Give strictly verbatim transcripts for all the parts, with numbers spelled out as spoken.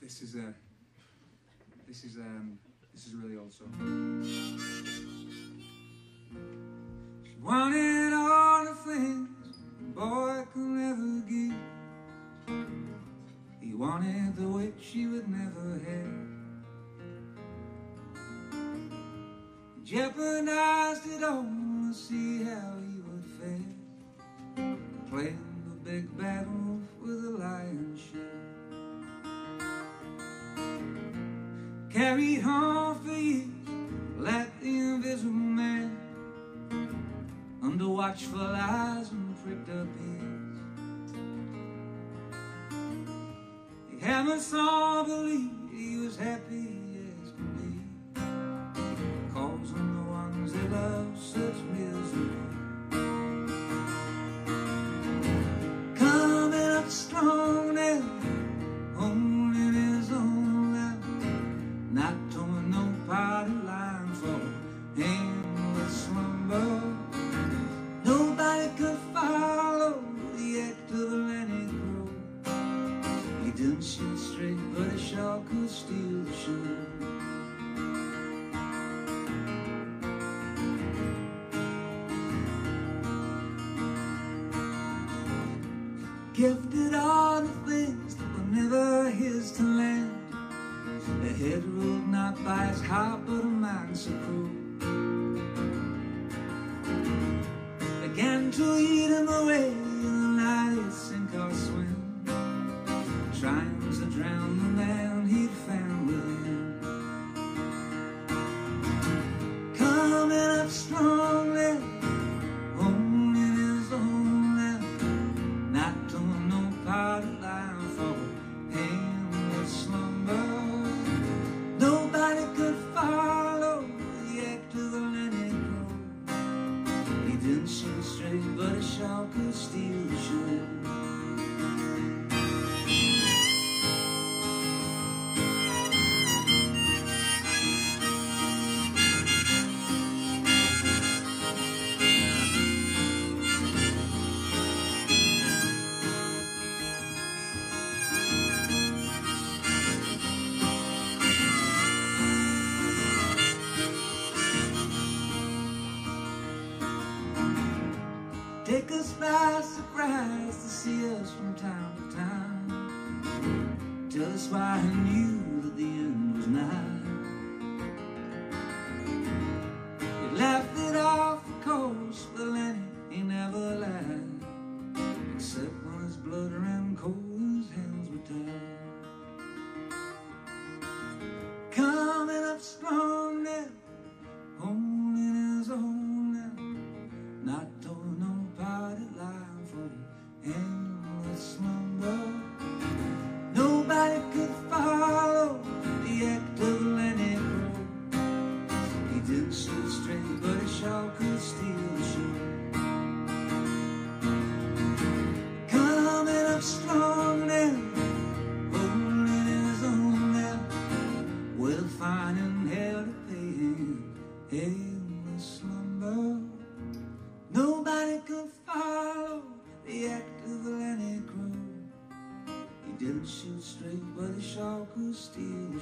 This is a this is um this is a really old song. She wanted all the things a boy could never give. He wanted the way she would never have. He jeopardized it all to see how he would fare, playing the big bad wolf with a lion's share. Carried home for years like the invisible man, under watchful eyes and pricked up ears. He had us all believe he was happy as can be, causing the ones they love such misery. Coming up strong now, holding his own line, not towing no party line for endless slumber. Nobody could follow the act of Lenny. He didn't shoot straight, but he sure could steal the show. Gifted all the things that were never his to land. A head ruled not by his heart, but a mind so cruel. Began to eat him away in the night he'd sink or swim, trying to drown the man he'd found within. Coming up strongly, holding his own now, not doing no party line for painless slumber. Nobody could follow the act of the Lenny Crow. He didn't shoot straight, but he sure could steal the show. Take us by surprise to see us from time to time. Tell us why he knew that the end was nigh. He laughed it off, of course, but Lenny, he never lied, except when his blood ran cold and his hands were tied. Coming up strong now, holding his own now, not towing no party line for endless slumber. Nobody could follow the act of Lenny Crow. He didn't shoot straight, but he sure could steal the show. Coming up strong now, holding his own now, well finding hell to pay him endless slumber. Nobody could follow the act of the Lenny Crow. He didn't shoot straight, but he sure could steal the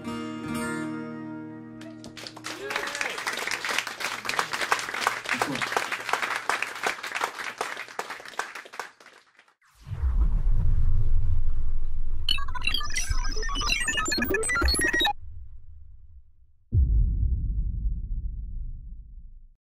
show.